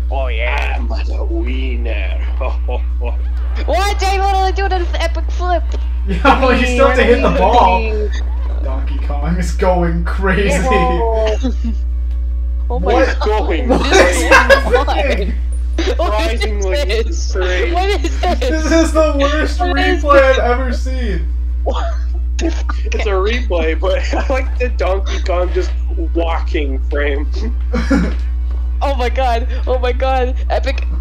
Oh yeah. I'm the winner. What? I want to do an epic flip. Yeah, well, you still have to hit the ball. Donkey Kong is going crazy. Oh my What's god. going What on? is happening? Surprisingly What is this? crazy. What is this? This is the worst What is replay I've ever seen. It's a replay, but I like the Donkey Kong just walking frame. Oh my god. Oh my god. Epic.